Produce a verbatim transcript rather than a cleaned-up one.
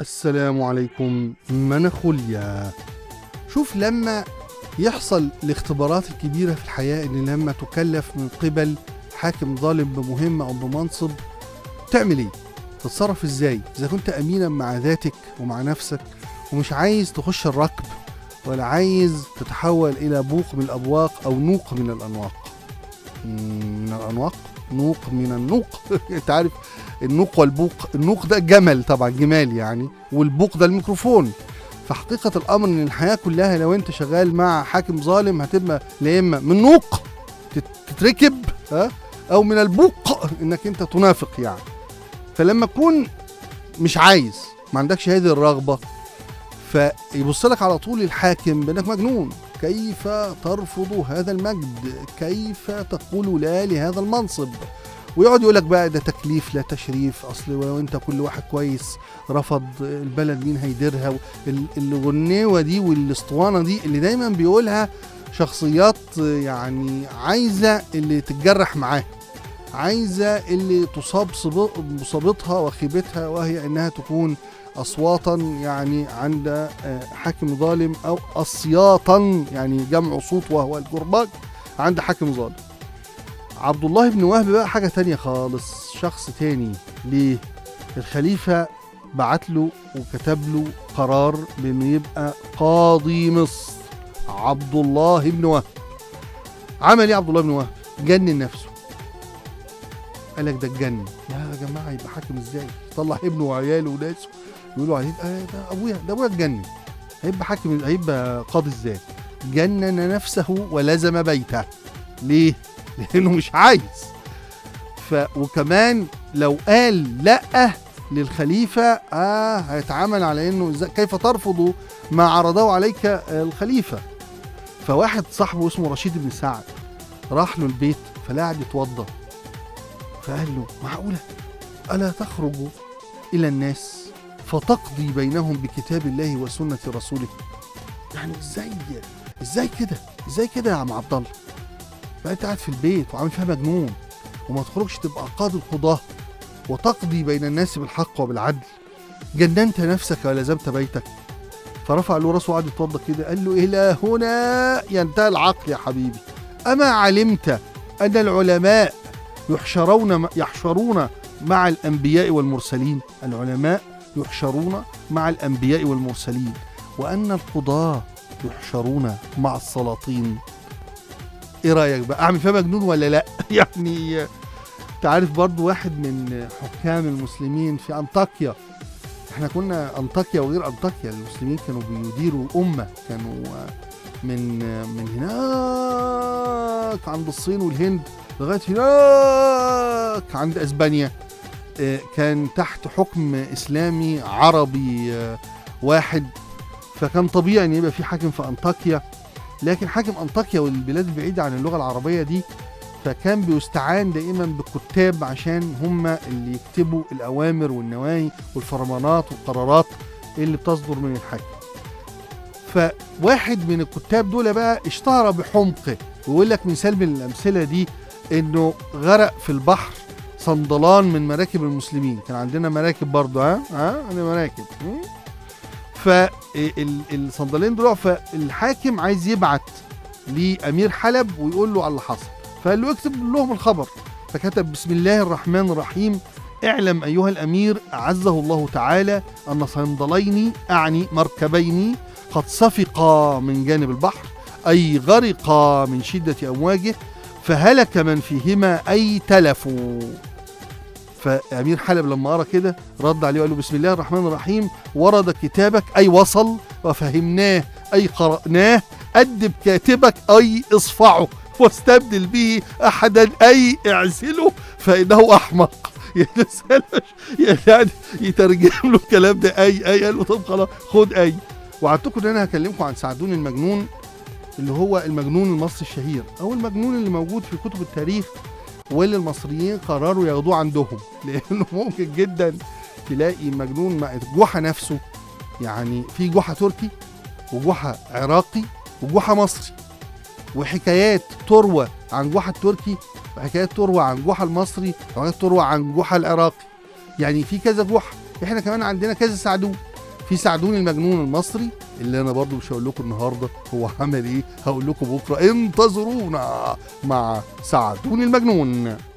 السلام عليكم مناخوليا. شوف لما يحصل الاختبارات الكبيرة في الحياة، ان لما تكلف من قبل حاكم ظالم بمهمة او بمنصب تعمل ايه؟ تتصرف ازاي؟ اذا كنت امينا مع ذاتك ومع نفسك ومش عايز تخش الركب ولا عايز تتحول الى بوق من الابواق او نوق من الانواق. من الانواق نوق من النوق انت عارف النوق والبوق، النوق ده جمل طبعا، جمال يعني، والبوق ده الميكروفون. فحقيقة الامر ان الحياة كلها لو انت شغال مع حاكم ظالم هتبقى لا اما من نوق تتركب ها او من البوق انك انت تنافق يعني. فلما تكون مش عايز، ما عندكش هذه الرغبة، فيبص لك على طول الحاكم بانك مجنون. كيف ترفض هذا المجد؟ كيف تقول لا لهذا المنصب؟ ويقعد يقول لك بقى ده تكليف لا تشريف، اصل ولو انت كل واحد كويس رفض البلد مين هيديرها؟ الغنيوه دي والاسطوانه دي اللي دايما بيقولها شخصيات يعني عايزه اللي تتجرح معاه، عايزه اللي تصاب مصابتها وخيبتها، وهي انها تكون اصواتا يعني عند حاكم ظالم، او اصياطا يعني جمع صوت وهو الجرباج عند حاكم ظالم. عبد الله بن وهب بقى حاجة تانية خالص، شخص تاني. ليه؟ الخليفة بعت له وكتب له قرار بانه يبقى قاضي مصر. عبد الله بن وهب عمل ايه؟ عبد الله بن وهب جنن نفسه، قال لك ده اتجنن يا جماعة، يبقى حاكم ازاي؟ طلع ابنه وعياله وناسه يقولوا عليه آه ده ابويا، ده ابويا اتجنن، هيبقى حاكم، هيبقى قاضي ازاي؟ جنن نفسه ولزم بيته. ليه؟ لانه مش عايز. ف وكمان لو قال لا للخليفه اه هيتعامل على انه كيف ترفض ما عرضه عليك الخليفه. فواحد صاحبه اسمه رشيد بن سعد راح له البيت فقعد يتوضا، فقال له معقوله الا تخرج الى الناس فتقضي بينهم بكتاب الله وسنه رسوله؟ يعني ازاي ازاي كده ازاي كده يا عم عبد الله؟ بقى انت قاعد في البيت وعامل فيها مجنون وما تخرجش تبقى قاضي القضاه وتقضي بين الناس بالحق وبالعدل؟ جننت نفسك ولزمت بيتك. فرفع له راسه وقعد يتوضا كده، قال له الى هنا ينتهي العقل يا حبيبي. اما علمت ان العلماء يحشرون يحشرون مع الانبياء والمرسلين؟ العلماء يحشرون مع الانبياء والمرسلين، وان القضاه يحشرون مع السلاطين. ايه رايك بقى؟ اعمل فيها مجنون ولا لا؟ يعني تعرف برضو واحد من حكام المسلمين في انطاكيا، احنا كنا انطاكيا وغير انطاكيا، المسلمين كانوا بيديروا امه، كانوا من من هناك عند الصين والهند لغايه هناك عند اسبانيا، كان تحت حكم اسلامي عربي واحد. فكان طبيعي ان يبقى في حاكم في انطاكيا، لكن حاكم انطاكيا والبلاد البعيده عن اللغه العربيه دي فكان بيستعان دائما بالكتاب عشان هم اللي يكتبوا الاوامر والنواهي والفرمانات والقرارات اللي بتصدر من الحاكم. فواحد من الكتاب دول بقى اشتهر بحمقه، ويقول لك مثال من الامثله دي انه غرق في البحر صندلان من مراكب المسلمين. كان عندنا مراكب برضه، ها ها عندنا مراكب، فالصندلين دول، فالحاكم عايز يبعت لأمير حلب ويقول له على اللي حصل، فقال له اكتب لهم الخبر. فكتب بسم الله الرحمن الرحيم، اعلم أيها الأمير أعزه الله تعالى أن صندلين أعني مركبين قد صفقا من جانب البحر، أي غرقا من شدة أمواجه، فهلك من فيهما أي تلفوا. فأمير حلب لما قرأ كده رد عليه وقال له بسم الله الرحمن الرحيم، ورد كتابك أي وصل، وفهمناه أي قرأناه، أدب كاتبك أي اصفعه، واستبدل به أحدا أي اعزله فإنه أحمق. يعني يترجم له الكلام ده أي أي قال له طب خلاص خد أي. وعدتكم إن أنا هكلمكم عن سعدون المجنون، اللي هو المجنون المصري الشهير، أو المجنون اللي موجود في كتب التاريخ واللي المصريين قرروا ياخدوه عندهم، لانه ممكن جدا تلاقي مجنون جحا نفسه. يعني في جحا تركي وجحا عراقي وجحا مصري، وحكايات تروى عن جحا التركي وحكايات تروى عن جحا المصري وحكايات تروى عن جحا العراقي. يعني في كذا جحا. احنا كمان عندنا كذا سعدون، في سعدون المجنون المصري اللي انا برضو مش هقول لكم النهارده هو عمل ايه، هقول لكم بكره. انتظرونا مع سعدون المجنون.